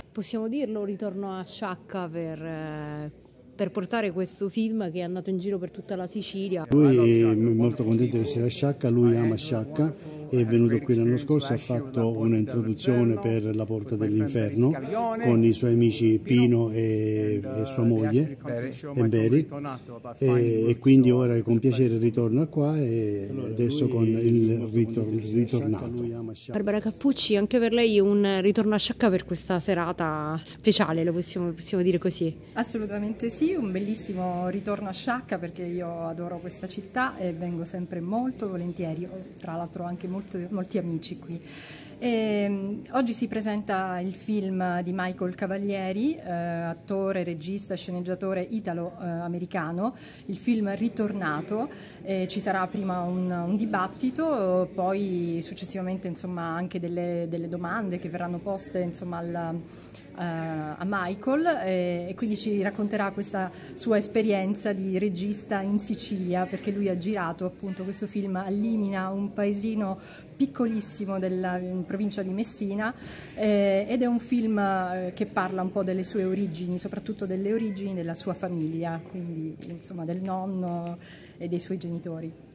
Possiamo dirlo, ritorno a Sciacca per portare questo film che è andato in giro per tutta la Sicilia. Lui è molto contento di essere a Sciacca, lui ama Sciacca, è venuto qui l'anno scorso, ha fatto un'introduzione per La Porta dell'Inferno con i suoi amici Pino e sua moglie Emberi, e quindi ora con piacere ritorna qua e adesso con il ritornato. Barbara Cappucci, anche per lei un ritorno a Sciacca per questa serata speciale, lo possiamo dire così? Assolutamente sì, un bellissimo ritorno a Sciacca perché io adoro questa città e vengo sempre molto volentieri, ho tra l'altro anche molti amici qui. Oggi si presenta il film di Michael Cavalieri, attore, regista, sceneggiatore italo-americano, il film Ritornato. Ci sarà prima un dibattito, poi successivamente insomma, anche delle domande che verranno poste insomma, a Michael, e quindi ci racconterà questa sua esperienza di regista in Sicilia, perché lui ha girato appunto questo film a Limina, un paesino piccolissimo in provincia di Messina, ed è un film che parla un po' delle sue origini, soprattutto delle origini della sua famiglia, quindi insomma del nonno e dei suoi genitori.